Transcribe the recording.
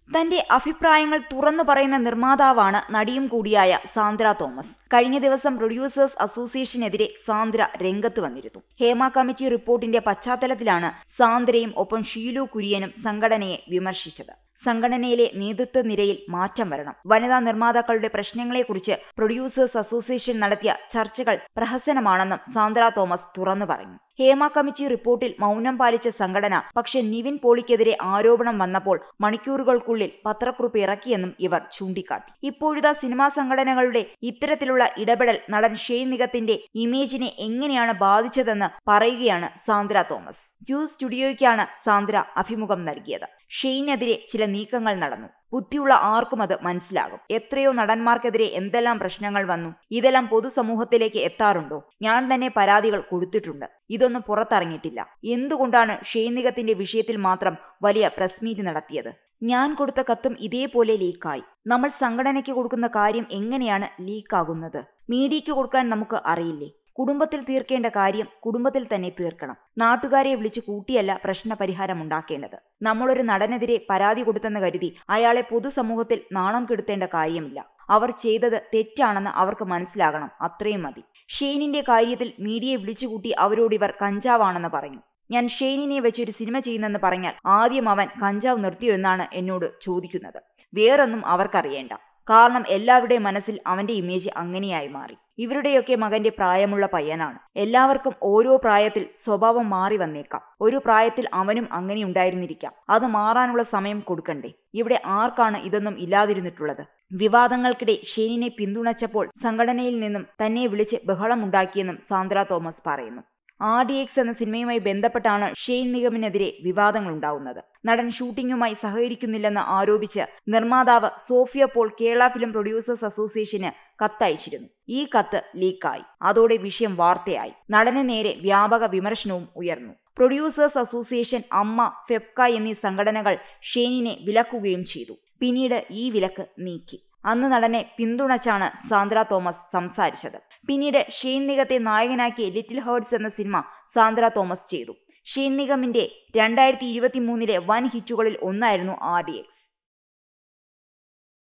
തന്റെ അഭിപ്രായങ്ങൾ തുറന്നു പറയുന്ന നിർമ്മാതാവാണ് നടിയും കൂടിയായ സാന്ദ്ര തോമസ്. കഴിഞ്ഞ ദിവസം പ്രൊഡ്യൂസേഴ്സ് അസോസിയേഷനെതിരെ സാന്ദ്ര രംഗത്ത് വന്നിരുന്നു. ഹേമ കമ്മിറ്റി റിപ്പോർട്ടിന്റെ പശ്ചാത്തലത്തിലാണ് സാന്ദ്രയും ഒപ്പം ഷീലു കുര്യനും സംഘടനയെ വിമർശിച്ചത്. സംഘടനയിലെ നേതൃത്വ നിരയിൽ മാറ്റം വരണം. വനിതാ നിർമ്മാതാക്കളുടെ പ്രശ്നങ്ങളെക്കുറിച്ച് പ്രൊഡ്യൂസേഴ്സ് അസോസിയേഷൻ നടത്തിയ ചർച്ചകൾ പ്രഹസനമാണെന്നും സാന്ദ്ര തോമസ് തുറന്നു പറഞ്ഞു. ഹേമ കമ്മിറ്റി റിപ്പോർട്ടിൽ മൗനം പാലിച്ച സംഘടന പക്ഷേ നിവിൻ പോളിക്കെതിരെ ആരോപണം വന്നപ്പോൾ മണിക്കൂറുകൾക്കുള്ളിൽ പത്രക്കുറിപ്പ് ഇറക്കിയെന്നും ഇവർ ചൂണ്ടിക്കാട്ടി. ഇപ്പോഴിതാ സിനിമാ സംഘടനകളുടെ ഇത്തരത്തിലുള്ള ഇടപെടൽ നടൻ ഷെയ്ൻ നിഗത്തിന്റെ ഇമേജിനെ എങ്ങനെയാണ് ബാധിച്ചതെന്ന് പറയുകയാണ് സാന്ദ്ര തോമസ്. യു സ്റ്റുഡിയോയ്ക്കാണ് സാന്ദ്ര അഭിമുഖം നൽകിയത്. ഷെയ്നെതിരെ ചില നീക്കങ്ങൾ നടന്നു. ബുദ്ധിയുള്ള ആർക്കും അത് മനസ്സിലാകും. എത്രയോ നടന്മാർക്കെതിരെ എന്തെല്ലാം പ്രശ്നങ്ങൾ വന്നു. ഇതെല്ലാം പൊതുസമൂഹത്തിലേക്ക് എത്താറുണ്ടോ? ഞാൻ തന്നെ പരാതികൾ കൊടുത്തിട്ടുണ്ട്. ഇതൊന്നും പുറത്തിറങ്ങിയിട്ടില്ല. എന്തുകൊണ്ടാണ് ഷെയ്ൻ നിഗത്തിന്റെ വിഷയത്തിൽ മാത്രം വലിയ പ്രസ് മീറ്റ് നടത്തിയത്? ഞാൻ കൊടുത്ത കത്തും ഇതേപോലെ ലീക്കായി. നമ്മൾ സംഘടനയ്ക്ക് കൊടുക്കുന്ന കാര്യം എങ്ങനെയാണ് ലീക്കാകുന്നത്? മീഡിയയ്ക്ക് കൊടുക്കാൻ നമുക്ക് അറിയില്ലേ? കുടുംബത്തിൽ തീർക്കേണ്ട കാര്യം കുടുംബത്തിൽ തന്നെ തീർക്കണം. നാട്ടുകാരെ വിളിച്ചു കൂട്ടിയല്ല പ്രശ്നപരിഹാരം ഉണ്ടാക്കേണ്ടത്. നമ്മളൊരു നടനെതിരെ പരാതി കൊടുത്തെന്ന് കരുതി അയാളെ പൊതുസമൂഹത്തിൽ നാണം കെടുത്തേണ്ട കാര്യമില്ല. അവർ ചെയ്തത് തെറ്റാണെന്ന് അവർക്ക് മനസ്സിലാകണം. അത്രയും മതി. ഷെയ്നിന്റെ കാര്യത്തിൽ മീഡിയയെ വിളിച്ചുകൂട്ടി അവരോടിവർ കഞ്ചാവാണെന്ന് പറഞ്ഞു. ഞാൻ ഷെയ്നിനെ വെച്ചൊരു സിനിമ ചെയ്യുന്നെന്ന് പറഞ്ഞാൽ ആദ്യം അവൻ കഞ്ചാവ് നിർത്തിയോ എന്നാണ് എന്നോട് ചോദിക്കുന്നത്. വേറൊന്നും അവർക്കറിയേണ്ട. കാരണം എല്ലാവരുടെയും മനസ്സിൽ അവന്റെ ഇമേജ് അങ്ങനെയായി മാറി. ഇവരുടെയൊക്കെ മകന്റെ പ്രായമുള്ള പയ്യനാണ്. എല്ലാവർക്കും ഓരോ പ്രായത്തിൽ സ്വഭാവം മാറി വന്നേക്കാം. ഒരു പ്രായത്തിൽ അവനും അങ്ങനെ ഉണ്ടായിരുന്നിരിക്കാം. അത് മാറാനുള്ള സമയം കൊടുക്കണ്ടേ? ഇവിടെ ആർക്കാണ് ഇതൊന്നും ഇല്ലാതിരുന്നിട്ടുള്ളത്? വിവാദങ്ങൾക്കിടെ ഷെയ്നിനെ പിന്തുണച്ചപ്പോൾ സംഘടനയിൽ നിന്നും തന്നെ വിളിച്ച് ബഹളമുണ്ടാക്കിയെന്നും സാന്ദ്ര തോമസ് പറയുന്നു. RDX എന്ന സിനിമയുമായി ബന്ധപ്പെട്ടാണ് ഷെയ്ൻ നിഗമിനെതിരെ വിവാദങ്ങൾ ഉണ്ടാവുന്നത്. നടൻ ഷൂട്ടിംഗുമായി സഹകരിക്കുന്നില്ലെന്ന് ആരോപിച്ച് നിർമ്മാതാവ് സോഫിയ പോൾ കേരള ഫിലിം പ്രൊഡ്യൂസേഴ്സ് അസോസിയേഷന് കത്തയച്ചിരുന്നു. ഈ കത്ത് ലീക്കായി. അതോടെ വിഷയം വാർത്തയായി. നടന് നേരെ വ്യാപക വിമർശനവും ഉയർന്നു. പ്രൊഡ്യൂസേഴ്സ് അസോസിയേഷൻ, അമ്മ, ഫെഫ്ക എന്നീ സംഘടനകൾ ഷെയ്നിനെ വിലക്കുകയും ചെയ്തു. പിന്നീട് ഈ വിലക്ക് നീക്കി. അന്ന് നടനെ പിന്തുണച്ചാണ് സാന്ദ്ര തോമസ് സംസാരിച്ചത്. പിന്നീട് ഷെയ്ൻ നിഗത്തെ നായകനാക്കി ലിറ്റിൽ ഹേർട്സ് എന്ന സിനിമ സാന്ദ്ര തോമസ് ചെയ്തു. ഷെയ്ൻ നിഗമിന്റെ 2023 വൻ ഹിറ്റുകളിൽ ഒന്നായിരുന്നു RDX.